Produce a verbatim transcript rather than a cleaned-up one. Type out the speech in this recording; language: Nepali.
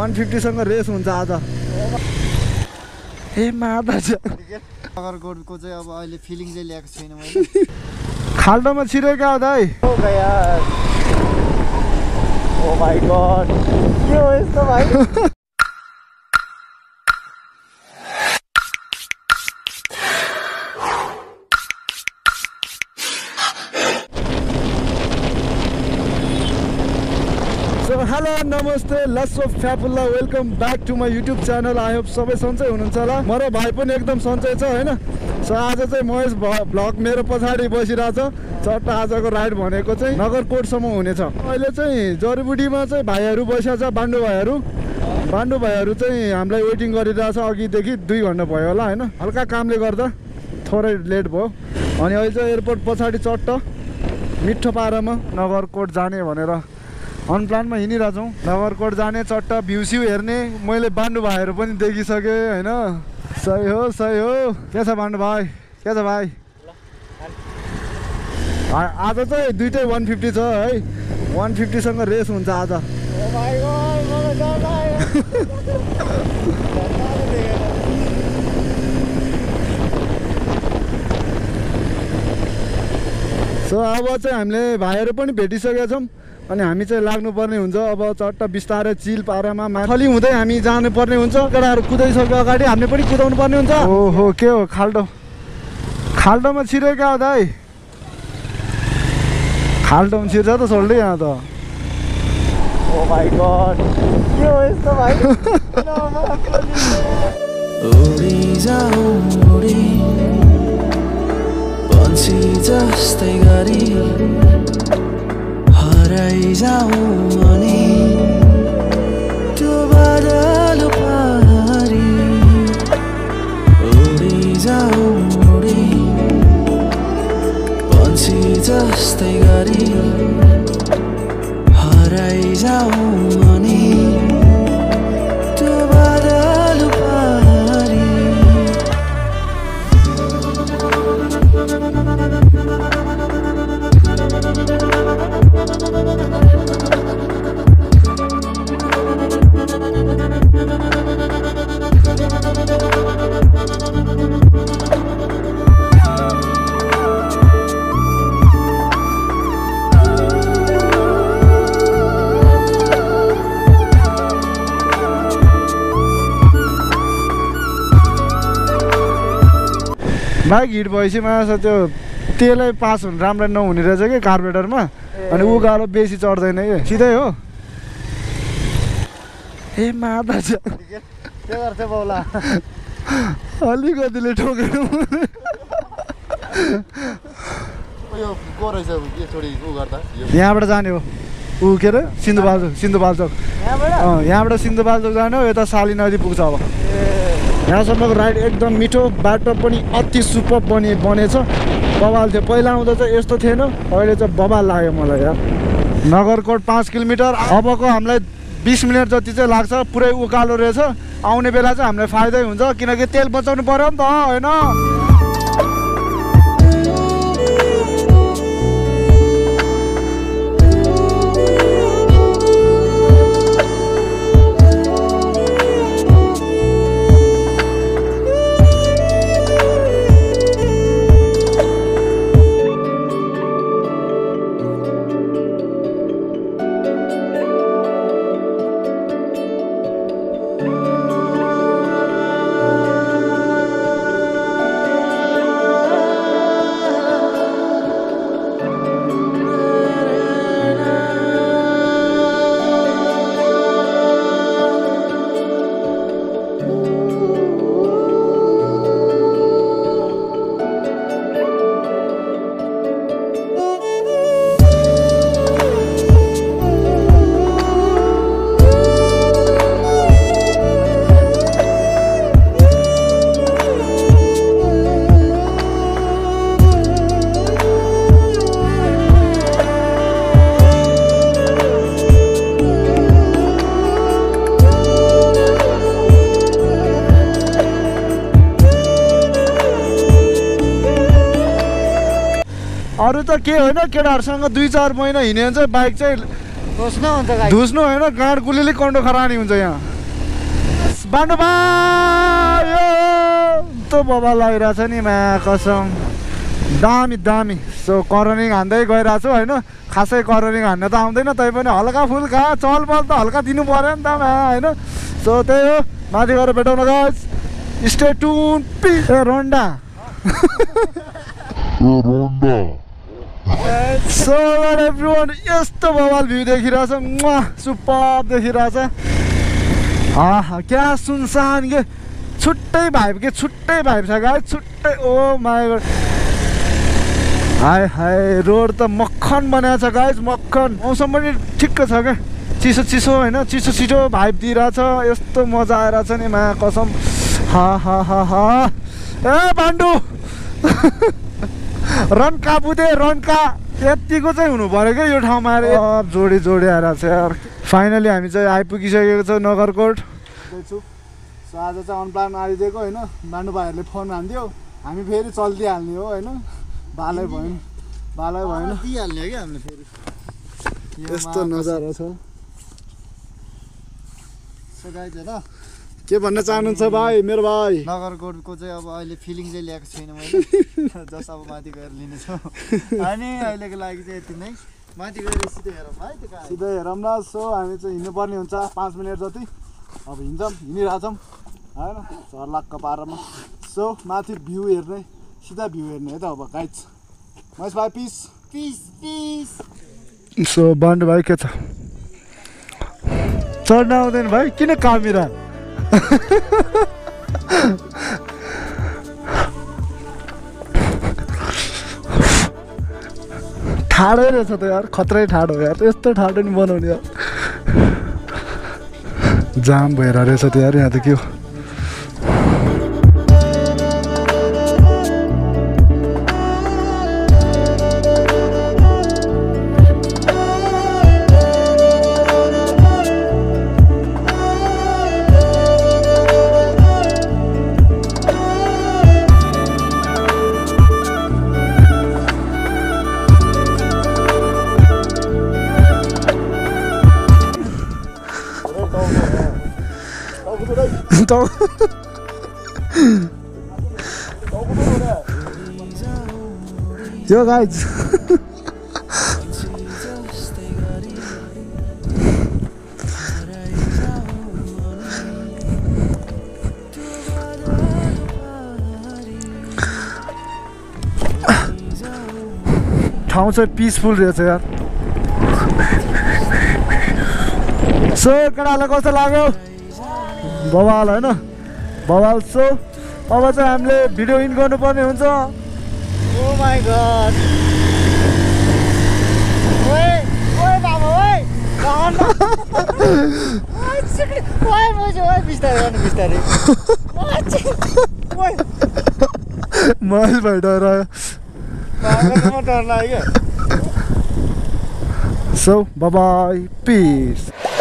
one fifty सँग रेस हुन्छ आज। ए माता छ नगरकोटको चाहिँ अब अहिले फिलिङ चाहिँ ल्याएको छैन मैले। खाल्डोमा छिरेका हो दाइ। ओ यार ओ माय गॉड के हो यस्तो भाइ। हेलो नमस्ते लट्स अफ फ्यापुल्ला welcome back to my YouTube channel. I hope सबै सन्चै हुनुहुन्छ होला। म र भाइ पनि एकदम सन्चै छ होइन। सो आज चाहिँ महेश भ्लग मेरो पछाडि बसिरहेछ। चट्टा आजको राइड भनेको चाहिँ नगरकोटसम्म हुनेछ। अहिले चाहिँ जडीबुटीमा चाहिँ भाइहरू बसिया छ, बान्डु भाइहरू बान्डु भाइहरू चाहिँ हामीलाई वेटिङ गरिरहेछ अघिदेखि दुई घन्टा भयो होला होइन। हल्का कामले गर्दा थोरै लेट भयो। अनि अहिले चाहिँ एयरपोर्ट पछाडि चट्ट मिठो पारामा नगरकोट जाने भनेर अनप्लानमा हिँडिरहेछौँ। नगरकोट जाने चट्ट भ्यू स्यू हेर्ने। मैले बान्डु भाइहरू पनि देखिसकेँ होइन। सही हो सही हो। के छ बान्डु भाइ, के छ भाइ? आज चाहिँ दुइटै वान फिफ्टी छ है। वान फिफ्टीसँग रेस हुन्छ आज। सो अब चाहिँ हामीले भाइहरू पनि भेटिसकेका छौँ। अनि हामी चाहिँ लाग्नुपर्ने हुन्छ अब चट्ट बिस्तारै चिल पारामा माथि हुँदै हामी जानुपर्ने हुन्छ। केटाहरू कुदाइसक्यो अगाडि हामीले पनि कुदाउनु पर्ने हुन्छ। ओहो के हो खाल्डो खाल्डोमा छिरेका हो दाइ। खाल्डोमा छिर्छ त सोल्डै यहाँ त। ओ माय गॉड के हो यस्तो भाइ। उडी जाऊ उडी पन्छी जस्तै गरी हराइ जाऊ अनि त्यो बादल पारी। उडी जाऊ उडी पन्छी जस्तै गरी हराइ जाऊ अनि त्यो बादल पारी। बाइक हिट भएपछि मलाई त्यो तेलै पास हुनु राम्रो नहुने रहेछ कि कार्बोरेटरमा। अनि उकालो बेसी चढ्दैन कि सिधै हो। ए माता छ के गर्छ बाउला अलिकतिले ठोकेर यहाँबाट जाने हो। ऊ के अरे सिन्धुपाल्चोक सिन्धुपाल्चोक अँ यहाँबाट सिन्धुपाल्चोक जाने हो। यता साली नदी पुग्छ अब। यहाँसम्मको राइड एकदम मिठो, बाटो पनि अति सुपर बने बनेछ। बबाल थियो पहिला आउँदा चाहिँ यस्तो थिएन, अहिले चाहिँ बबाल लाग्यो मलाई यार। नगरकोट पाँच किलोमिटर अबको हामीलाई बिस मिनट जति चाहिँ लाग्छ। पुरै उकालो रहेछ। आउने बेला चाहिँ हामीलाई फाइदै हुन्छ किनकि तेल बचाउनु पर्यो नि त होइन। अरू त के होइन केटाहरूसँग दुई चार महिना हिँड्यो भने चाहिँ बाइक चाहिँ धुस्नु हुन्छ धुस्नु होइन गाँड गुलीले कन्डो खरानी हुन्छ यहाँ। बान्डु भाइ त बबा लगाइरहेछ नि मा कसम दामी दामी। सो करनिङ हान्दै गइरहेको छु होइन, खासै करनिङ हान्न त आउँदैन, तैपनि हल्का फुल्का चलपल त हल्का दिनु पऱ्यो नि त मा होइन। सो त्यही हो, माथि गएर भेटौँ न गाइस, स्टे ट्युन। पि रोन्डा सो एभ्रिवान यस्तो बवाल भ्यू देखिरहेछ, सुपर देखिरहेछ। आहा क्या सुनसान के, छुट्टै भाइब के छुट्टै भाइब छ गाइस, छुट्टै। ओ माय गॉड, हाय हाय रोड त मक्खन बनाएको छ गाइस, मक्खन। मौसम पनि ठिक्क छ क्या, चिसो चिसो होइन, चिसो छिटो भाइब दिइरहेछ। यस्तो मजा आइरहेछ नि मा कसम। हा हा हा हा ए बान्डु रन्का बुदे रन्का, यतिको चाहिँ हुनु पऱ्यो क्या यो ठाउँमा। अब जोडी जोडी आइरहेको छ यार। फाइनली हामी चाहिँ आइपुगिसकेको छ नगरकोट। सो आज चाहिँ अनप्लान आइदिएको होइन, बान्डु भाइहरूले फोन हान्दियो, हामी फेरि चल्दिहाल्ने हो होइन। बालै भएन बालै भएन दिइहाल्ने क्या हामीले फेरि। यस्तो नजारा छ। सो गाइज हेर, के भन्न चाहनुहुन्छ भाइ मेरो भाइ? नगरकोटको चाहिँ अब अहिले फिलिङ चाहिँ ल्याएको छैन मैले, जस अब माथि गएर लिनेछु। अनि अहिलेको लागि चाहिँ यति नै, माथि गएर सिधै हेरौँ है त्यो कहाँ सिधै हेरौँ न। सो हामी चाहिँ हिँड्नुपर्ने हुन्छ पाँच मिनट जति, अब हिँड्छौँ हिँडिरहेछौँ होइन झर्लाक्क पारामा। सो माथि भ्यू हेर्ने, सिधा भ्यू हेर्ने है त अब गाइज। महेश भाइ peace peace peace. So Bandu भाइ के छ, चढ्न आउँदैन भाइ? किन कामिरा ठाडै रहेछ त यार, खत्रै ठाडो यार, यस्तो ठाडो नि बनाउने यार। जाम भएर रहेछ त यार यहाँ त के हो। यो गाइज ठाउँ चाहिँ पिसफुल रहेछ यार। सो केटालाई कस्तो लाग्यो? बवाल होइन, बवाल। सो अब चाहिँ हामीले भिडियो इन गर्नुपर्ने हुन्छ। ओ माय गॉड, ओए ओए बाबा ओए रहन ओए सिक्री ओए मोजो ओए बिस्तारै गर्नु बिस्तारै। ओए महेश भाइ डरायो, म डर लाग्यो। So bye bye piece.